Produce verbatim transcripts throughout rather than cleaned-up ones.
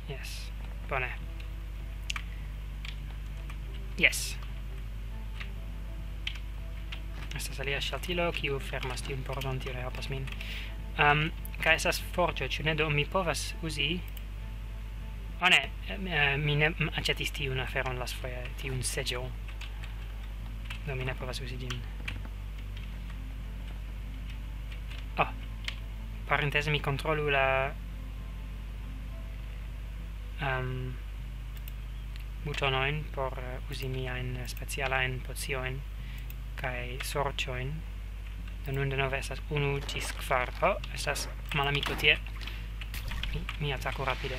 Yes. Bone. Yes. Estas alia ŝaltilo, kiu fermas tiun pordon, tio ne helpas min. Um, kaj estas forĝo, ĉu ne? Do mi povas uzi... Oh ne, eh, mi ne aĉetis tiun aferon lastfoje, tiun seĝo. Do mi ne povas uzi ĝin. Oh, parentese mi kontrolu la... Um, butonoin por uh, uzi miajn specialajn pocioin kaj sorĉojn. Do nun denove estas unu ĝis kvar. Oh, estas malamiko tie. Mi, mi ataku rapide.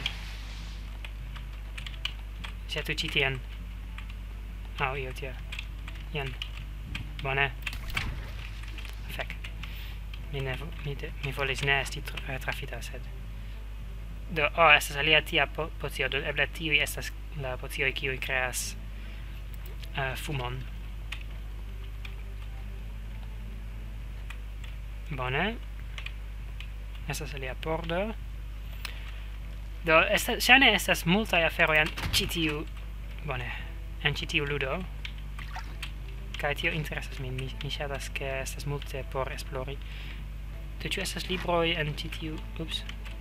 Ŝetu ĉi tien. Aŭ io tie. Jen. Bone. Fek. Mi ne mi, de, mi volis ne esti tra, trafita, sed do oh estas alia tia po, pocio. Do eble tiuj estas la pocioj kiuj kreas uh, fumon. Bone. Estas alia pordo. Do estas ŝajne estas multaj aferoj en ĉi tiu bone en ĉi tiu ludo. Kaj tio interesas min. Mi, mi ŝatas ke estas multe por esplori. Do ĉu estas libroj en ĉi tiu? Ups.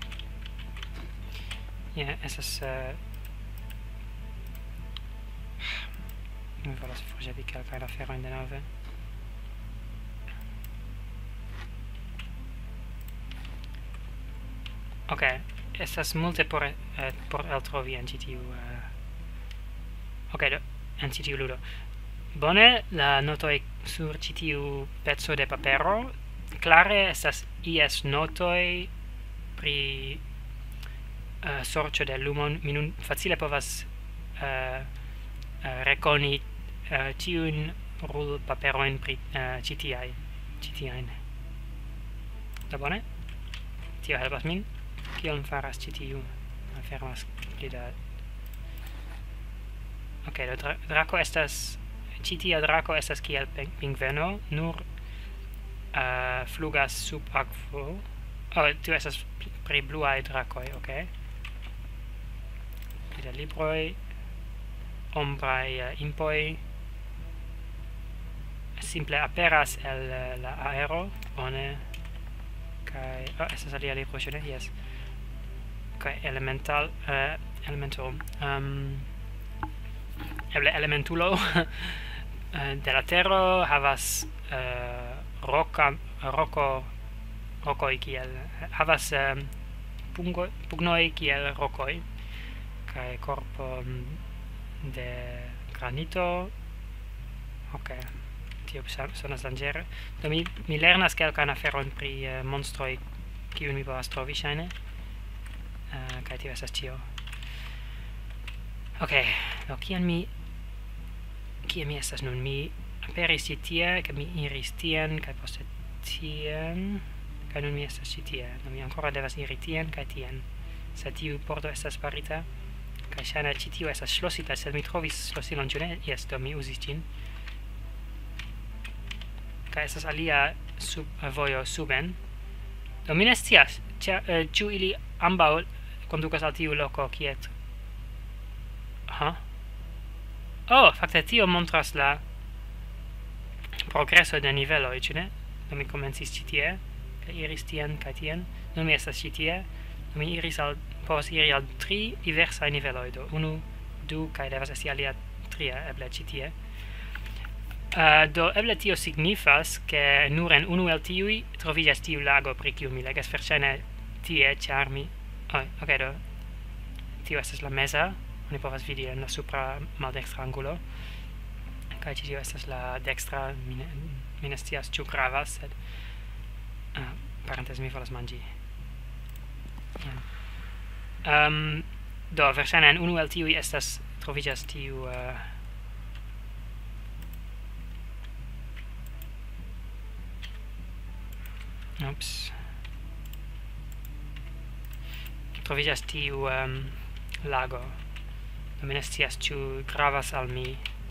Ja, estas uh, mi volas forĵeti kelkajn aferojn denove. Ok, estas multe por, uh, por eltrovi en ĉi tiu uh... ok, do, en ĉi tiu ludo. Bone, la notoj sur ĉi tiu peco de papero klare estas ies notoj pri uh, sorĉo de lumon. Mi nun facile povas uh, uh, rekoni uh, tiujn rulpaperojn pri uh, ĉi tiaj ĉi tiajn. Do bone? Tio helpas min. Kion faras ĉi tiu? Fermas pli da... Ok, do dra drako estas... Ĉi tia drako estas kiel pingveno, nur uh, flugas sub akvo. Oh, tio estas pri bluaj drakoj, ok. Pli da libroj, ombraj uh, impoj. Simple aperas el uh, la aero, bone. Kaj... Oh, estas alia libro, ĉu ne? Yes. Okay, elemental uh, elemento um, eble elementulo de la terro havas uh, roca roko rokoi kiel havas um, pungo pugnoi kiel rokoi kaj korpo de granito. Ok, tio sonas danĝere. Do mi, mi lernas kelkajn aferojn pri uh, monstroj kiujn mi povas trovi ŝajne. Uh, kaj tio estas ĉio. Ok, do kiam mi kie mi estas nun? Mi aperis ĉi tie, kaj mi iris tien, kaj poste tien, kaj nun mi estas ĉi tie. Do mi ankoraŭ devas iri tien kaj tien. Sed tiu pordo estas farita, kaj ŝajne ĉi tiu estas ŝlosita, sed mi trovis ŝlosilon, ĉu ne? Jes, do mi uzis ĝin. Kaj estas alia sub uh, vojo suben. Do mi ne scias, ĉu ili ambaŭ conducas al tiu loco quiet. Aha. Oh, fakte tio montras la progreso de niveloj, ĉu ne? Do mi komencis ĉi tie, kaj iris tien kaj tien. Nun mi estas ĉi tie. Do mi iris al povas iri al tri diversaj niveloj. Do unu, du kaj devas esti alia tria eble ĉi tie. Uh, do eble tio signifas ke nur en unu el tiuj troviĝas tiu lago pri kiu mi legas, verŝajne tie, ĉar mi oh, ok, do tio estas la meza. Oni povas vidi en la supra maldextra angulo. Kaj ĉi tio estas la dextra. Mi ne, mi ne scias ĉu gravas, sed uh, parentese mi volas manĝi. Yeah. Um, do verŝajne en unu el tiuj estas troviĝas tiu uh, Ups. Troviĝas tiu um, lago. Do mi ne scias ĉu gravas al mi.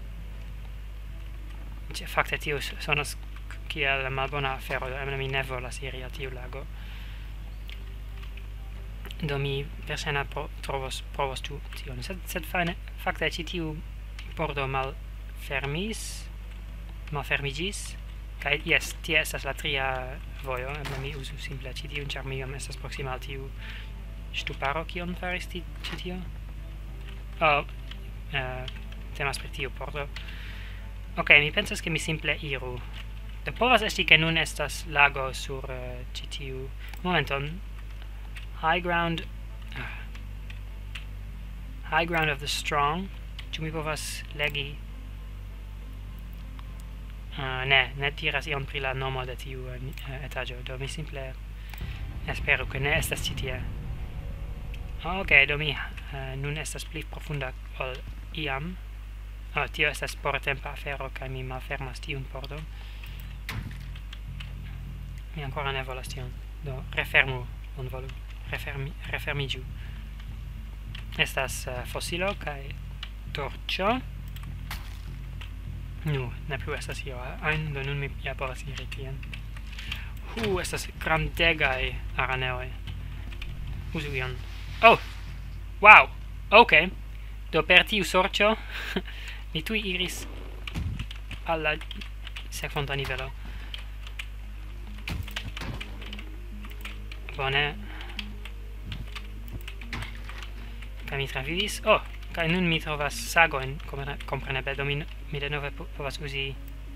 Fakte tio sonas kiel malbona afero, do eble mi ne volas iri al tiu lago. do mi persona pro, trovos provos tu tion. Sed, sed fine, fakte ĉi tiu pordo malfermis, malfermigis, kaj jes, tie estas la tria vojo, eble mi uzu simple ĉi tiun, ĉar mi jam estas proksima al tiu ŝtuparo, kion faris ti ĉi tio? Oh, uh, temas pri tiu pordo. Ok, mi pensas ke mi simple iru. Do povas esti ke nun estas lago sur uh, ĉi tiu momenton. High ground uh, High ground of the strong. Ĉu mi povas legi? Uh, ne, ne diras ion pri la nomo de tiu uh, etaĝo. Do mi simple esperu ke ne estas ĉi tie. Oh, ok, do mi uh, nun estas pli profunda ol iam. Oh, tio estas portempa afero kaj mi malfermas tiun pordo. Mi ancora ne volas tion. Do refermu, bonvolu. Refermi, refermiĝu. Estas uh, fosilo kaj torĉo. Nu, ne plu estas io ajn, do nun mi ja povas iri tien. Hu, estas grandegaj araneoj. Uzu ion. Oh! Wow! Ok. Do per tiu sorĉo mi tuj iris al la sekvonta nivelo. Bone. Kaj mi travivis. Oh! Kaj nun mi trovas sagojn, kompreneble, do mi, mi denove povas uzi...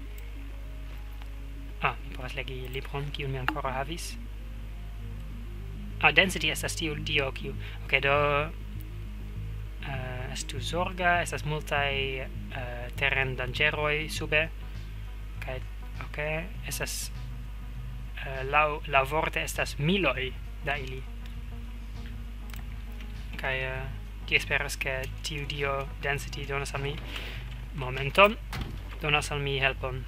Ah, mi povas legi libron, kiun mi ancora havis. Ah, density estas tiu dio, kiu... Ok, do... Uh, estu zorga, estas multaj uh, terren danĝeroj sube. Kaj, ok, estas... Uh, laŭ, laŭ vorte estas miloj da ili. Kaj... Uh, Ti esperas ke tiu dio density donas al mi momenton, donas al mi helpon.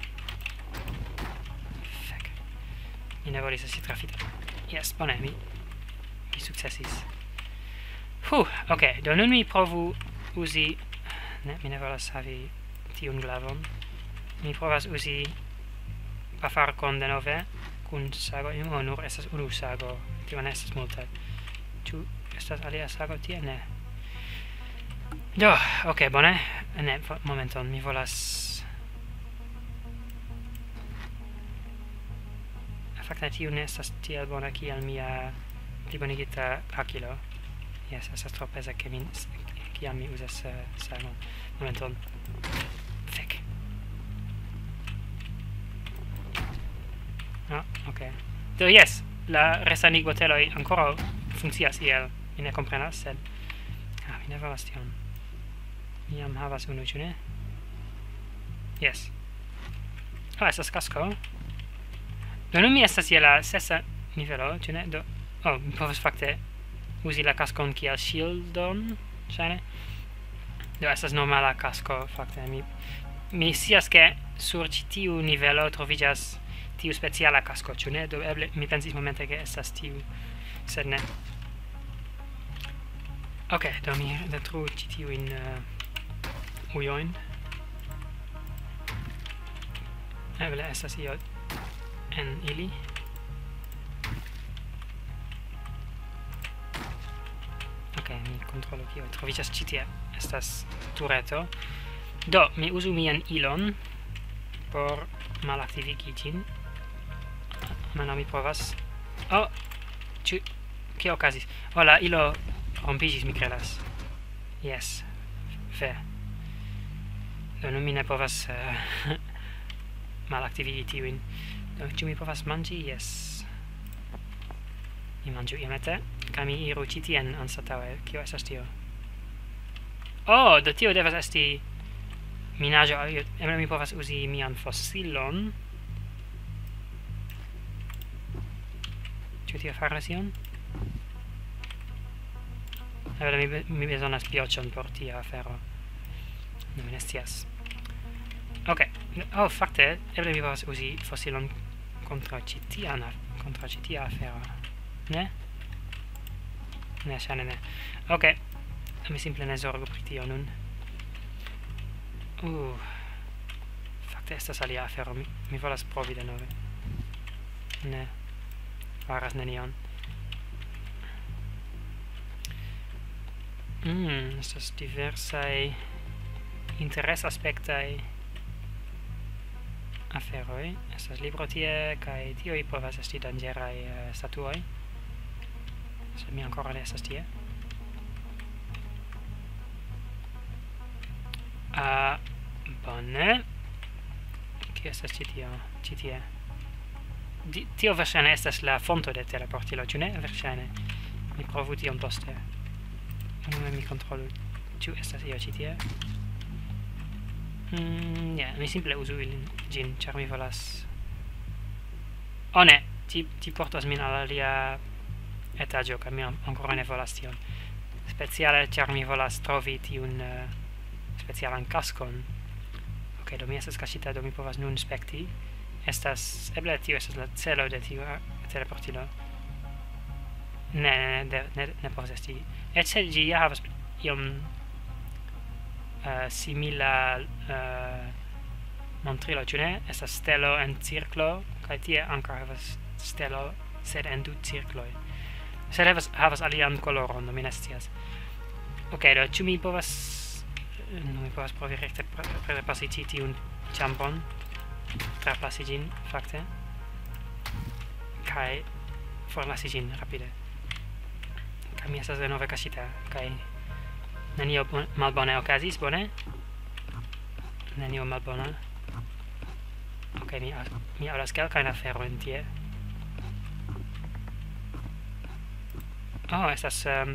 Fek. Mi ne volis esti trafita. Yes, bone, mi, mi sukcesis. Huh, ok, do nun mi provu uzi... Ne, mi ne volas havi tiun glavon. Mi provas uzi pafarkon denove, kun sago, oh, nur estas unu sago, tio ne estas multe. Ĉu estas alia sago tie? Ne. Do, ok, bone. Ne, momenton, mi volas... Fakte tiu ne estas tiel bona kiel mia plibonigita hakilo. Yes, estas tro peza ke mi... kiam mi uzas uh, sagon. Momenton. Fek. Ah, ok. Do, yes, la restanij boteloj ancora funkcias iel. Mi ne komprenas, sed... Ah, mi ne volas tion. Mi jam havas unu, ĉu ne? Yes. Ah, estas kasko. Do nun mi estas je la sesa nivelo, ĉu ne? Do, oh, mi povas fakte uzi la kaskon kiel ŝildon, ŝajne. Do estas normala kasko, fakte. Mi, mi scias ke sur ĉi tiu nivelo troviĝas tiu speciala kasko, ĉu ne? Do eble mi pensis momente ke estas tiu, sed ne. Ok, do mi detru ĉi tiujn uh, ujojn. Eble estas io en ili. Ok, mi kontrolu kio troviĝas ĉi tie. Estas tureto. Do, mi uzu mian ilon por malaktivigi ĝin. Mano mi provas. Oh! Ĉu kio okazis? Oh, la ilo rompiĝis, mi kredas. Yes. Fe. Do nun mi ne povas uh, malaktivigi tiujn. Do, ĉu mi povas manĝi? Yes. Mi manĝu iomete, kaj mi iru ĉi tien anstataŭe. Kio estas tio? Oh, do tio devas esti minaĵo. Eble mi povas uzi mian fosilon. Ĉu tio faras ion? Eble mi, mi bezonas pioĉon por tia afero. No, mi ne scias. Ok. Oh, fakte, eble mi povas uzi fosilon kontra ĉi tian kontra ĉi tia afero. Ne? Ne, ŝajne ne. Ok. Mi simple ne zorgu pri tio nun. Uh. Fakte estas alia afero. Mi, mi volas provi denove. Ne. Faras nenion. Mm, estas diversaj interesaspektaj aferoj. Estas libro tie, kaj tiuj povas esti danĝeraj uh, statuoj. Sed mi ankoraŭ ne estas tie. Uh, bone. Kio estas ĉi tio? Ĉi tie. Di, tio verŝajne estas la fonto de teleportilo, ĉu ne? Verŝajne. Mi provu tion poste. Unue mi kontrolu, ĉu estas io ĉi tie. Mm, yeah, mi simple uzu ilin ĝin, ĉar mi volas... Oh ne! Ti, ti portas min al alia etaĝo, kaj mi ankoraŭ ne volas tion. Speciale, ĉar mi volas trovi tiun uh, specialan kaskon. Ok, do mi estas kaŝita, do mi povas nun spekti. Estas... eble tio estas la celo de tiu teleportilo. Ne, ne, ne, ne, ne povas esti. Et se ĝi ja havas iom uh, simila uh, montrilo, ĉu ne? Estas stelo en cirklo, kaj tie ankaŭ havas stelo, sed en du cirkloj. Sed havas, havas alian koloron, do mi ne scias. Ok, do ĉu mi povas... No, mi povas provi rekte prepasi ĉi tiun ĉambron, traplasi ĝin, fakte, kaj forlasi ĝin rapide. Kaj mi estas denove kaŝita, kaj nenio malbone okazis, bone? Nenio malbona. Ok, mi, mi aŭdas kelkajn aferojn tie. Oh, estas um,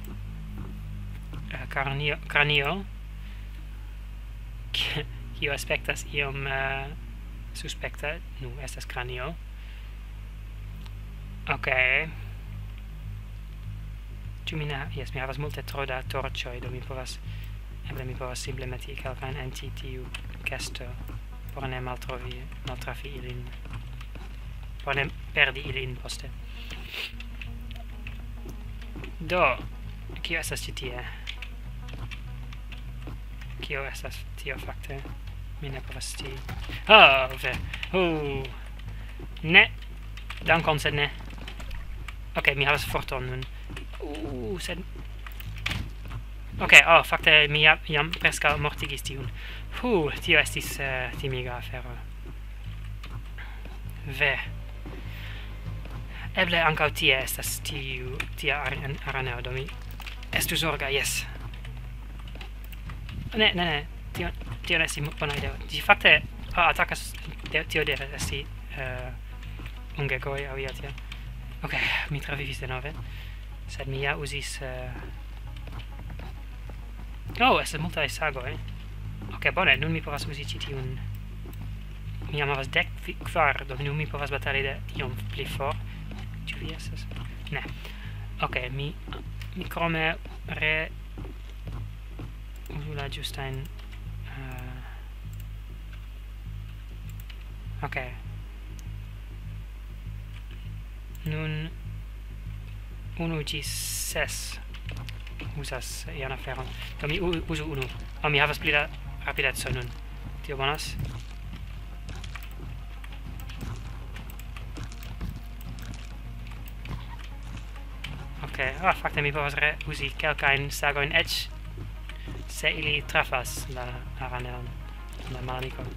kranio, kranio. Kio aspektas iom uh, suspekta. Nu, estas kranio. Ok. Ĉu mi ne... Jes, mi havas multe tro da torĉoj, do mi povas... Eble mi povas simple meti kelkajn en ĉi tiu kesto, por ne maltrovi, maltrafi ilin. Por ne perdi ilin poste. Do, kio estas ĉi tie? Kio estas tio fakte? Mi ne povas scii. Oh, ve! Uh. Ne! Dankon, sed ne. Ok, mi havas forton nun. Uh, sed... Ok, oh, fakte mi jam, jam preskaŭ mortigis tiun. Uh, tio estis uh, timiga afero. Ve! Eble ankaŭ tie estas tiu, tia araneo, do mi estu zorga, yes. Ne, ne, ne, tio, tio ne estis bona ideo. Ĝi fakte oh, atakas, de, tio devas esti uh, ungegoj aŭ io tia. Ok, mi travivis denove, sed mi ja uzis... Uh... Oh, estas multaj sagoj. Ok, bone, nun mi povas uzi ĉi tiun... Mi jam havas dek kvar, do nun mi povas batali de iom pli for. Ĉu vi estas? Ne. Ok, mi, mi krome re... uzu la ĝustajn... Uh... Ok. Nun... unu ĝis ses uzas ian aferon. Do mi uzu unu. Oh, mi havas pli da rapideco nun. Tio bonas. Ok, ah, fakte mi povas re uzi kelkajn sagojn eĉ se ili trafas la araneon, la malamikon.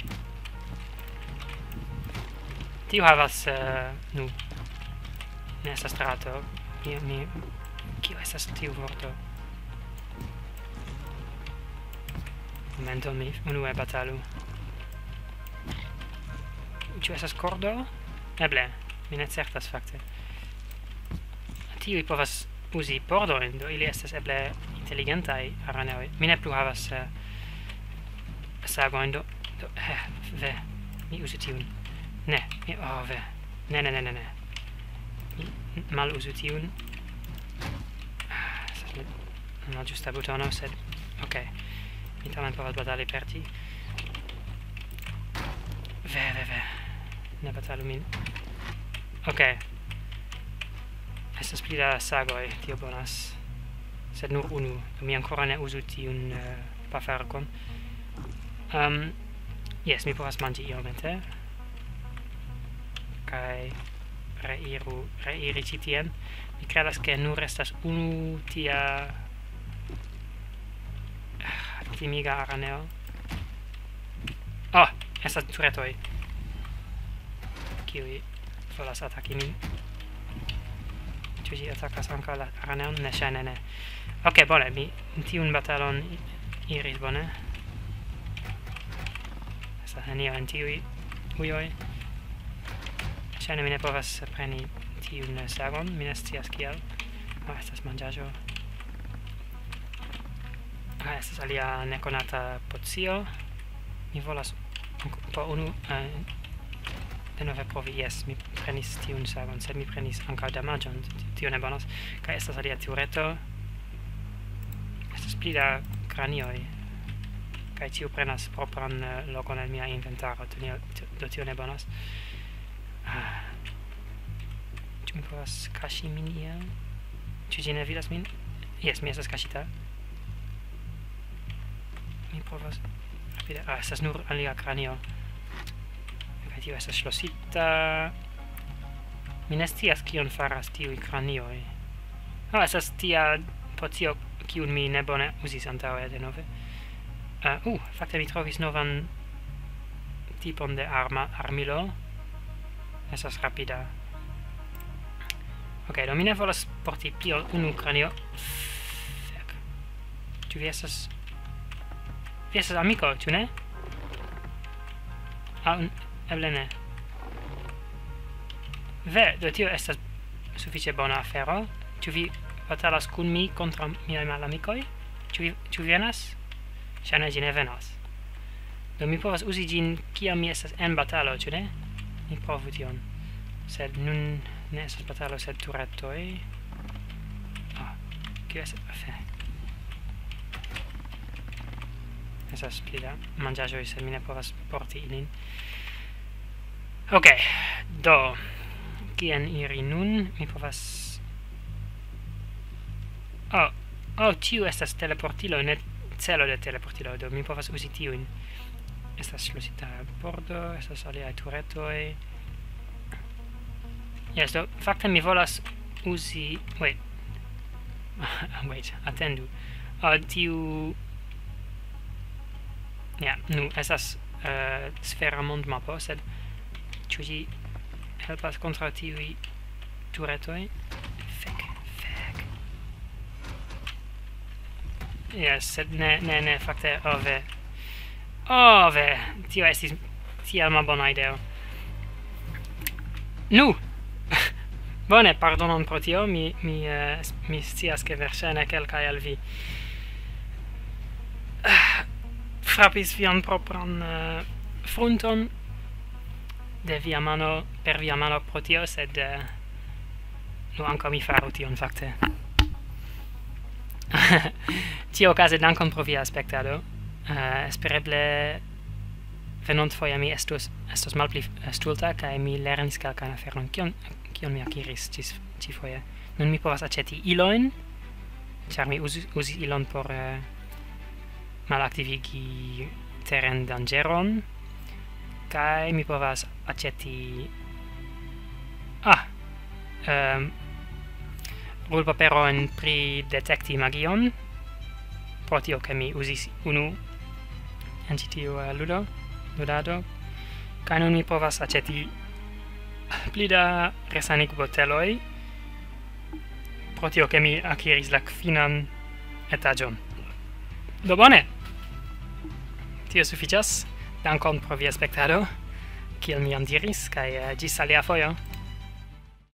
Tiu havas, uh, nu, ne estas strato. Mi, mi, kio estas tiu vorto? Momento, mi unue batalu. Ĉu estas kordo? Eble, mi ne certas fakte. Tiuj povas uzi pordojn, do ili estas eble inteligentaj araneoj. Mi ne plu havas uh, sagojn, do... do eh, ve, mi uzu tiun. Ne, mi... oh, ve. Ne, ne, ne, ne, ne. Mi mal uzu tiun. Non ho giusta butono, sed... Ok. Mi tamen povas batali per ti. Ve, ve, ve. Ne batalu min. Ok. Estas pli da sagoj, tio bonas. Sed nur unu. Mi ancora ne uzu tiun uh, pafarkon. Um, yes, mi povas manĝi iomete. Kaj reiru, reiri ĉi tien. Mi kredas ke nur estas unu tia timiga araneo. Oh, estas turetoj, kiuj volas ataki min. Ĉu ĝi atakas ankaŭ la araneon? Ne, ŝajne ne. Ok, bone, mi tiun batalon iris bone. Estas nenio en tiuj ujoj. Ŝajne mi ne povas preni tiun sagon, mi ne scias kial. Ah, estas manĝaĵo. Ah, estas alia nekonata pocio. Mi volas po unu uh, denove provi. Yes, mi prenis tiun sagon, sed mi prenis ankaŭ damaĝon, tio ne bonas. Kaj estas alia tureto. Estas pli da kranioj. Kaj tiu prenas propran uh, lokon en mia inventaro, do tio ne bonas. Ah. Ĉu mi povas kaŝi min iel? Ĉu ĝi ne vidas min? Yes, mi estas kaŝita. Mi provas rapide. Ah, estas nur alia kranio. Kaj tio estas ŝlosita. Mi ne scias kion faras tiuj kranioj. Ah, estas tia pocio kiun mi ne bone uzis antaŭe denove. Uh, uh, fakte mi trovis novan tipon de arma armilo. Estas rapida. Ok, do mi ne volas porti pli ol unu kranio. Fek. Ĉu vi estas... Vi estas amiko, ĉu ne? Ah, eble ne. Ve, do tio estas sufiĉe bona afero. Ĉu vi batalas kun mi kontraŭ miaj malamikoj? Ĉu vi, ĉu vi venas? Ŝajne ĝi ne venas. Do mi povas uzi ĝin kiam mi estas en batalo, ĉu ne? Mi provu tion. Sed nun ne estas batalo, sed turetoj. Ah, kio estas? Fe. Estas pli da manĝaĵoj, sed mi ne povas porti ilin. Ok, do kien iri nun? Mi povas... Oh, oh, tiu estas teleportilo, ne celo de teleportilo, do mi povas uzi tiujn. Estas ŝlosita pordo, estas aliaj turetoj. Yes, do fakte mi volas uzi... Wait. Wait, attendu. Oh, tiu... Ja, nu, estas uh, sfera mondmapo, sed ĉu ĝi helpas kontraŭ tiuj turetoj? Fek, fek. Yes, sed ne, ne, ne, fakte, oh ve. Oh ve, tio estis tiel malbona ideo. Nu! Bone, pardonon pro tio, mi, mi, uh, mi scias ke verŝajne kelkaj el vi frapis vian propran uh, frunton de via mano, per via mano pro tio, sed uh, nu ankaŭ mi faru tion fakte. Tio okaze dankon pro via spektado. Uh, espereble venontfoje mi estus estos malpli stulta kaj mi lernis kelkajn aferojn kion kion mi akiris ĝis ĉi-foje. Nun mi povas aĉeti ilojn, ĉar mi uzis, uzis ilon por uh, malaktivigi teren danĝeron, kaj mi povas aĉeti ah um, rulpaperon pri detekti magion, pro tio ke mi uzis unu en ĉi tiu uh, ludo, ludado, kaj nun mi povas aĉeti pli da resanigboteloj, pro tio ke mi akiris la kvinan etaĝon. Do bone! Tio sufiĉas. Dankon pro via spektado, kiel mi jam diris, kaj uh, ĝis alia fojo.